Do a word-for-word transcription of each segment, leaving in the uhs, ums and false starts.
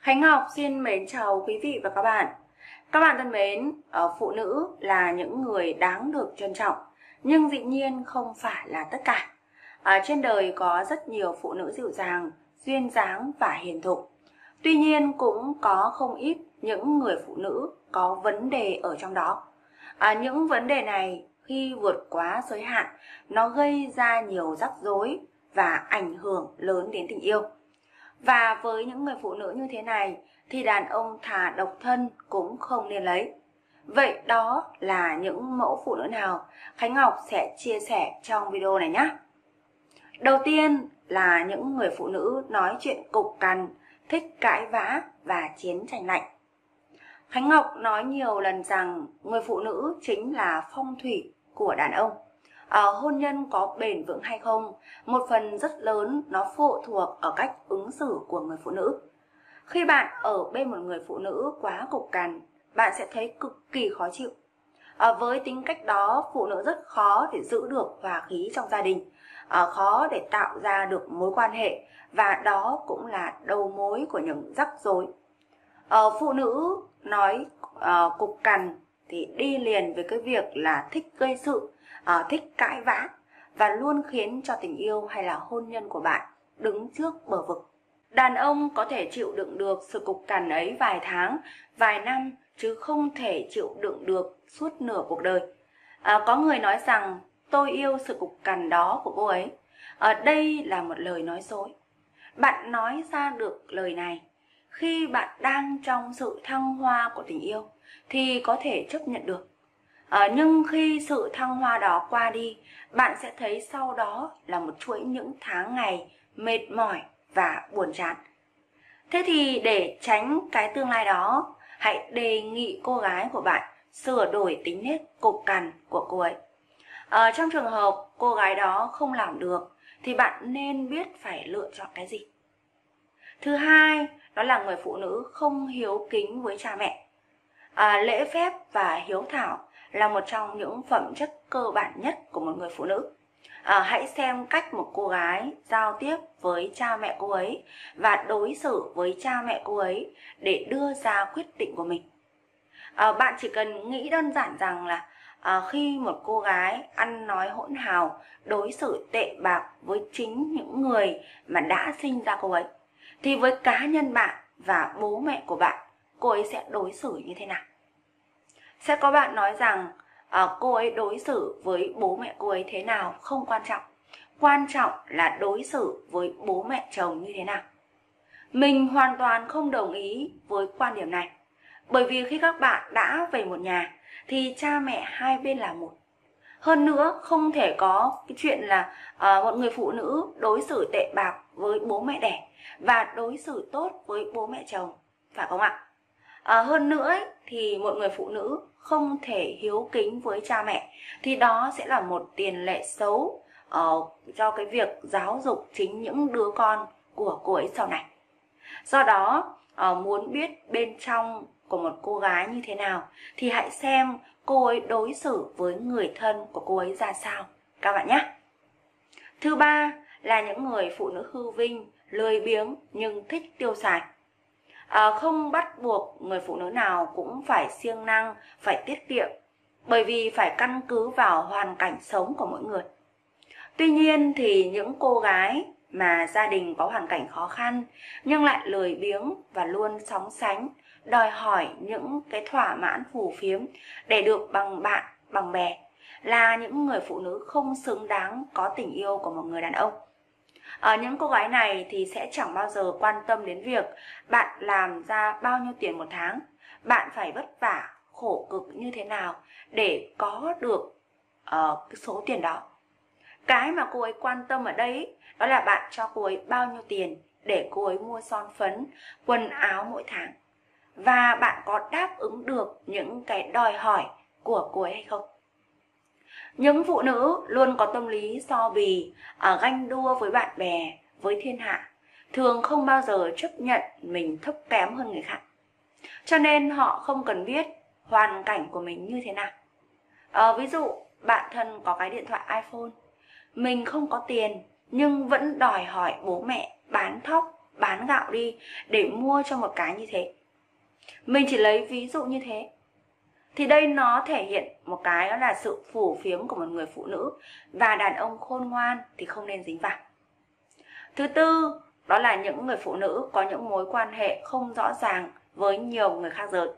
Khánh Ngọc xin mến chào quý vị và các bạn. Các bạn thân mến, phụ nữ là những người đáng được trân trọng, nhưng dĩ nhiên không phải là tất cả. À, trên đời có rất nhiều phụ nữ dịu dàng, duyên dáng và hiền thục. Tuy nhiên cũng có không ít những người phụ nữ có vấn đề ở trong đó. À, những vấn đề này khi vượt quá giới hạn, nó gây ra nhiều rắc rối và ảnh hưởng lớn đến tình yêu. Và với những người phụ nữ như thế này thì đàn ông thà độc thân cũng không nên lấy. Vậy đó là những mẫu phụ nữ nào? Khánh Ngọc sẽ chia sẻ trong video này nhé. Đầu tiên là những người phụ nữ nói chuyện cục cằn, thích cãi vã và chiến tranh lạnh. Khánh Ngọc nói nhiều lần rằng người phụ nữ chính là phong thủy của đàn ông. À, hôn nhân có bền vững hay không, một phần rất lớn nó phụ thuộc ở cách ứng xử của người phụ nữ. Khi bạn ở bên một người phụ nữ quá cục cằn, bạn sẽ thấy cực kỳ khó chịu. À, với tính cách đó, phụ nữ rất khó để giữ được hòa khí trong gia đình, à, khó để tạo ra được mối quan hệ, và đó cũng là đầu mối của những rắc rối. À, phụ nữ nói à, cục cằn thì đi liền với cái việc là thích gây sự, à, thích cãi vã và luôn khiến cho tình yêu hay là hôn nhân của bạn đứng trước bờ vực. Đàn ông có thể chịu đựng được sự cục cằn ấy vài tháng, vài năm, chứ không thể chịu đựng được suốt nửa cuộc đời. À, có người nói rằng tôi yêu sự cục cằn đó của cô ấy. Ở đây là một lời nói dối. Bạn nói ra được lời này khi bạn đang trong sự thăng hoa của tình yêu thì có thể chấp nhận được. À, nhưng khi sự thăng hoa đó qua đi, bạn sẽ thấy sau đó là một chuỗi những tháng ngày mệt mỏi và buồn chán. Thế thì để tránh cái tương lai đó, hãy đề nghị cô gái của bạn sửa đổi tính nết cục cằn của cô ấy. À, trong trường hợp cô gái đó không làm được thì bạn nên biết phải lựa chọn cái gì. Thứ hai, đó là người phụ nữ không hiếu kính với cha mẹ. À, lễ phép và hiếu thảo là một trong những phẩm chất cơ bản nhất của một người phụ nữ. À, hãy xem cách một cô gái giao tiếp với cha mẹ cô ấy và đối xử với cha mẹ cô ấy để đưa ra quyết định của mình. À, bạn chỉ cần nghĩ đơn giản rằng là à, khi một cô gái ăn nói hỗn hào, đối xử tệ bạc với chính những người mà đã sinh ra cô ấy, thì với cá nhân bạn và bố mẹ của bạn, cô ấy sẽ đối xử như thế nào? Sẽ có bạn nói rằng à, cô ấy đối xử với bố mẹ cô ấy thế nào không quan trọng. Quan trọng là đối xử với bố mẹ chồng như thế nào. Mình hoàn toàn không đồng ý với quan điểm này. Bởi vì khi các bạn đã về một nhà thì cha mẹ hai bên là một. Hơn nữa không thể có cái chuyện là à, một người phụ nữ đối xử tệ bạc với bố mẹ đẻ và đối xử tốt với bố mẹ chồng, phải không ạ? À, hơn nữa ấy, thì một người phụ nữ không thể hiếu kính với cha mẹ thì đó sẽ là một tiền lệ xấu uh, cho cái việc giáo dục chính những đứa con của cô ấy sau này. Do đó uh, muốn biết bên trong của một cô gái như thế nào thì hãy xem cô ấy đối xử với người thân của cô ấy ra sao các bạn nhé. Thứ ba là những người phụ nữ hư vinh, lười biếng nhưng thích tiêu xài. À, không bắt buộc người phụ nữ nào cũng phải siêng năng, phải tiết kiệm, bởi vì phải căn cứ vào hoàn cảnh sống của mỗi người. Tuy nhiên thì những cô gái mà gia đình có hoàn cảnh khó khăn nhưng lại lười biếng và luôn sóng sánh, đòi hỏi những cái thỏa mãn phù phiếm để được bằng bạn, bằng bè, là những người phụ nữ không xứng đáng có tình yêu của một người đàn ông. Ở những cô gái này thì sẽ chẳng bao giờ quan tâm đến việc bạn làm ra bao nhiêu tiền một tháng, bạn phải vất vả, khổ cực như thế nào để có được uh, cái số tiền đó. Cái mà cô ấy quan tâm ở đây đó là bạn cho cô ấy bao nhiêu tiền để cô ấy mua son phấn, quần áo mỗi tháng. Và bạn có đáp ứng được những cái đòi hỏi của cô ấy hay không? Những phụ nữ luôn có tâm lý so bì, à, ganh đua với bạn bè, với thiên hạ, thường không bao giờ chấp nhận mình thấp kém hơn người khác. Cho nên họ không cần biết hoàn cảnh của mình như thế nào. À, ví dụ bạn thân có cái điện thoại iPhone, mình không có tiền nhưng vẫn đòi hỏi bố mẹ bán thóc bán gạo đi để mua cho một cái như thế. Mình chỉ lấy ví dụ như thế. Thì đây nó thể hiện một cái đó là sự phù phiếm của một người phụ nữ, và đàn ông khôn ngoan thì không nên dính vào. Thứ tư, đó là những người phụ nữ có những mối quan hệ không rõ ràng với nhiều người khác giới.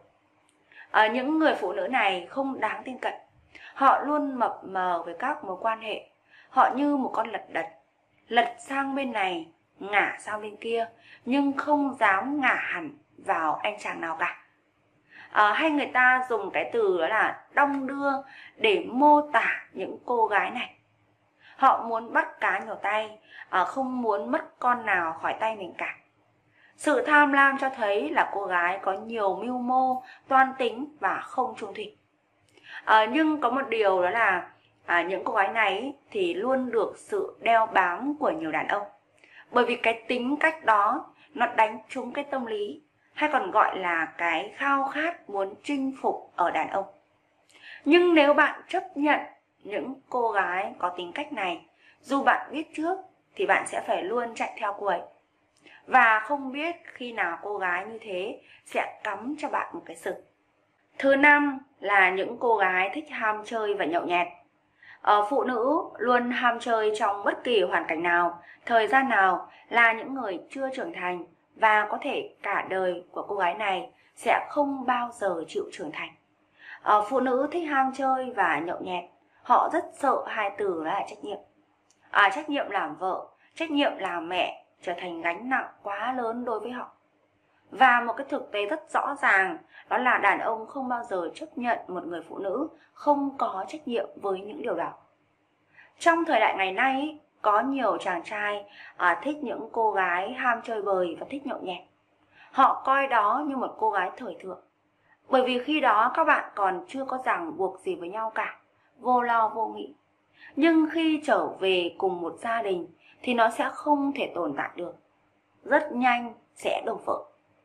À, những người phụ nữ này không đáng tin cậy. Họ luôn mập mờ với các mối quan hệ. Họ như một con lật đật, lật sang bên này, ngả sang bên kia, nhưng không dám ngả hẳn vào anh chàng nào cả. À, hay người ta dùng cái từ đó là đong đưa để mô tả những cô gái này. Họ muốn bắt cá nhiều tay, à, không muốn mất con nào khỏi tay mình cả. Sự tham lam cho thấy là cô gái có nhiều mưu mô, toan tính và không trung thủy. À, nhưng có một điều đó là à, những cô gái này thì luôn được sự đeo bám của nhiều đàn ông. Bởi vì cái tính cách đó nó đánh trúng cái tâm lý, hay còn gọi là cái khao khát muốn chinh phục ở đàn ông. Nhưng nếu bạn chấp nhận những cô gái có tính cách này, dù bạn biết trước thì bạn sẽ phải luôn chạy theo cô ấy. Và không biết khi nào cô gái như thế sẽ cắm cho bạn một cái sừng. Thứ năm là những cô gái thích ham chơi và nhậu nhẹt. Ở phụ nữ luôn ham chơi trong bất kỳ hoàn cảnh nào, thời gian nào là những người chưa trưởng thành, và có thể cả đời của cô gái này sẽ không bao giờ chịu trưởng thành. Ở phụ nữ thích ham chơi và nhậu nhẹt, họ rất sợ hai từ đó là trách nhiệm. À, trách nhiệm làm vợ, trách nhiệm làm mẹ trở thành gánh nặng quá lớn đối với họ. Và một cái thực tế rất rõ ràng đó là đàn ông không bao giờ chấp nhận một người phụ nữ không có trách nhiệm với những điều đó. Trong thời đại ngày nay, có nhiều chàng trai à, thích những cô gái ham chơi bời và thích nhậu nhẹt. Họ coi đó như một cô gái thời thượng. Bởi vì khi đó các bạn còn chưa có ràng buộc gì với nhau cả, vô lo vô nghĩ. Nhưng khi trở về cùng một gia đình thì nó sẽ không thể tồn tại được. Rất nhanh sẽ đổ vỡ.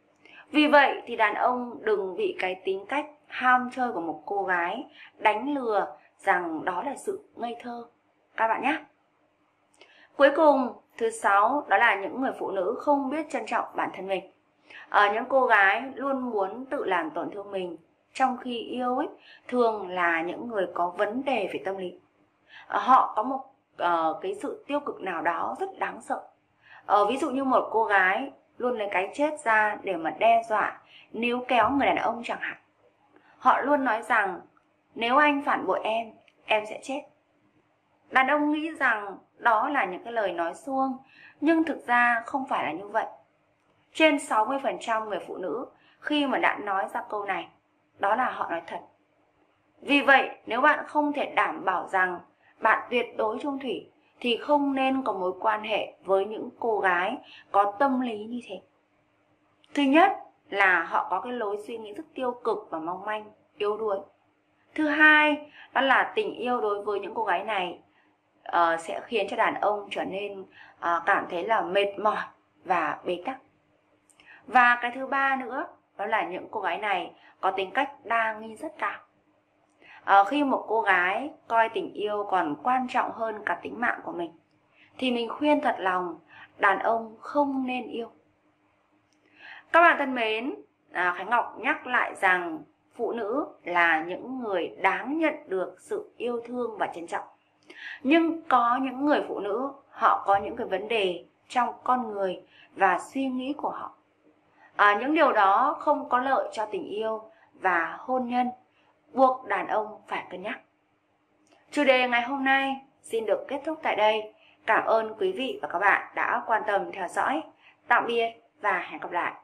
Vì vậy thì đàn ông đừng bị cái tính cách ham chơi của một cô gái đánh lừa rằng đó là sự ngây thơ các bạn nhé. Cuối cùng, thứ sáu, đó là những người phụ nữ không biết trân trọng bản thân mình. Ở những cô gái luôn muốn tự làm tổn thương mình, trong khi yêu ấy thường là những người có vấn đề về tâm lý. Họ có một uh, cái sự tiêu cực nào đó rất đáng sợ. Uh, ví dụ như một cô gái luôn lấy cái chết ra để mà đe dọa, níu kéo người đàn ông chẳng hạn. Họ luôn nói rằng nếu anh phản bội em, em sẽ chết. Đàn ông nghĩ rằng đó là những cái lời nói suông, nhưng thực ra không phải là như vậy. Trên sáu mươi phần trăm người phụ nữ khi mà đã nói ra câu này, đó là họ nói thật. Vì vậy, nếu bạn không thể đảm bảo rằng bạn tuyệt đối trung thủy, thì không nên có mối quan hệ với những cô gái có tâm lý như thế. Thứ nhất là họ có cái lối suy nghĩ rất tiêu cực và mong manh, yếu đuối. Thứ hai, đó là tình yêu đối với những cô gái này uh, sẽ khiến cho đàn ông trở nên uh, cảm thấy là mệt mỏi và bế tắc. Và cái thứ ba nữa, đó là những cô gái này có tính cách đa nghi rất cao. À, khi một cô gái coi tình yêu còn quan trọng hơn cả tính mạng của mình, thì mình khuyên thật lòng đàn ông không nên yêu. Các bạn thân mến, à, Khánh Ngọc nhắc lại rằng phụ nữ là những người đáng nhận được sự yêu thương và trân trọng. Nhưng có những người phụ nữ, họ có những cái vấn đề trong con người và suy nghĩ của họ. À, những điều đó không có lợi cho tình yêu và hôn nhân, buộc đàn ông phải cân nhắc. Chủ đề ngày hôm nay xin được kết thúc tại đây. Cảm ơn quý vị và các bạn đã quan tâm theo dõi. Tạm biệt và hẹn gặp lại.